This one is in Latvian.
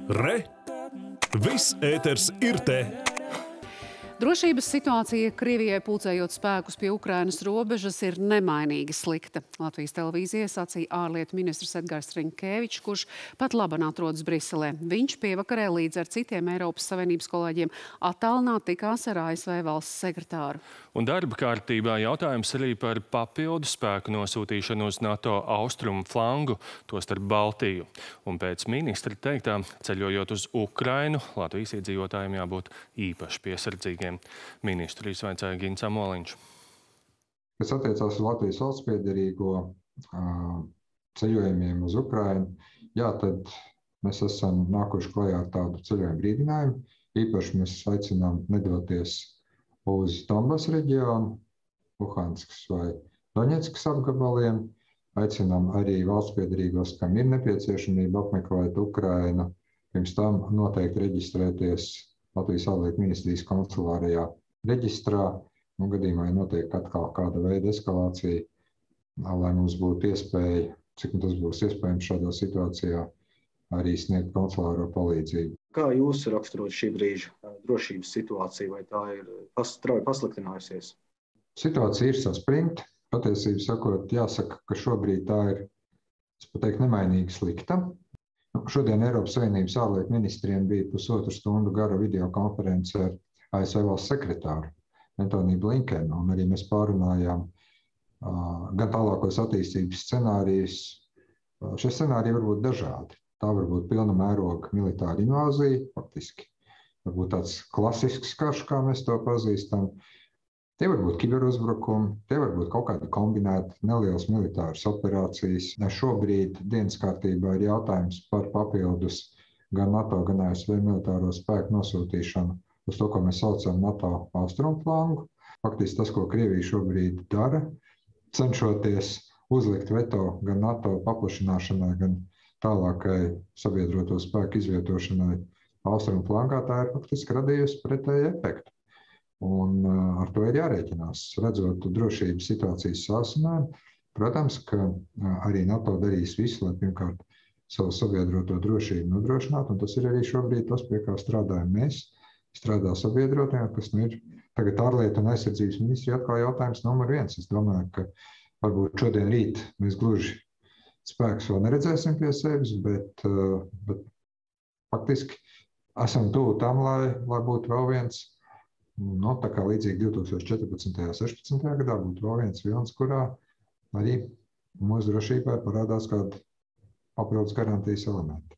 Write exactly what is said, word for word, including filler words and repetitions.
Re! Viss ēters ir te! Drošības situācija Krievijai pulcējot spēkus pie Ukrainas robežas ir nemainīgi slikta. Latvijas televīzijai sacīja ārlietu ministrs Edgars Riņkevičs, kurš pat laban atrodas Briselē. Viņš pievakarē līdz ar citiem Eiropas Savienības kolēģiem attālināti tikās ar A S V valsts sekretāru. Un darba kārtībā jautājums arī par papildu spēku nosūtīšanu uz NATO austrumu flangu, tostarp Baltiju. Un pēc ministra teiktā, ceļojot uz Ukrainu, Latvijas iedzīvotājiem jābūt īpaši piesardzīgiem. Ministru izvaicāja Gins Amoliņš. Kas attiecās uz Latvijas valsts piederīgo ceļojumiem uz Ukrainu, jā, tad mēs esam nākuši klajā ar tādu ceļojumu brīdinājumu. Īpaši mēs aicinām nedoties uz Donbas reģionu, Luhanskas vai Doņetskas apgabaliem. Aicinām arī valsts piederīgos, kam ir nepieciešamība apmeklēt Ukrainu, pirms tam noteikti reģistrēties Latvijas ārlietu ministrijas konsulārajā reģistrā. Un gadījumā notiek atkal kāda veida eskalācija, lai mums būtu iespēja, cik tas būs iespējams šādā situācijā, arī sniegt konsulāro palīdzību. Kā jūs raksturot šī brīža drošības situāciju, vai tā ir strauji pasliktinājusies? Situācija ir saspringta. Patiesībā sakot, jāsaka, ka šobrīd tā ir, es pat teiktu, nemainīgi slikta. Šodien Eiropas Savienības ārlietu ministriem bija pusotru stundu gara videokonference ar A S V valsts sekretāru Antoniju Blinkenu, un arī mēs pārunājām uh, gan tālākos attīstības scenārijus. Uh, šie scenāriji var būt dažādi. Tā var būt pilna mēroga militāra invāzija, faktiski. Varbūt tāds klasisks karš, kā mēs to pazīstam. Tie var būt kiberuzbrukumi, tie var būt kaut kādi kombinēti nelielas militāras operācijas. Šobrīd dienas kārtībā ir jautājums par papildus gan NATO, gan A S V militāro spēku nosūtīšanu uz to, ko mēs saucam NATO austrumu flangu. Faktiski tas, ko Krievija šobrīd dara, cenšoties uzlikt veto gan NATO paplašināšanai, gan tālākai sabiedroto spēku izvietošanai austrumu flangā, tā ir faktiski radījusi pretēju efektu. Un uh, ar to ir jārēķinās. Redzot drošības situācijas sāsinājumu, protams, ka uh, arī NATO darīs visu, lai pirmkārt savu sabiedroto drošību nodrošinātu, un tas ir arī šobrīd tas, pie kā strādājam mēs. Strādā sabiedrotiem, kas nu ir tagad ārlietu un aizsardzības ministrija atkal jautājums numur viens. Es domāju, ka varbūt šodien rīt mēs gluži spēkus vēl neredzēsim pie sevis, bet, uh, bet faktiski esam tuvu tam, lai, lai būtu vēl viens. No, tā kā līdzīgi divi tūkstoši četrpadsmitajā un sešpadsmitajā gadā būtu vēl viens vilnis, kurā arī mūsu drošībai parādās kādi papildus garantijas elementi.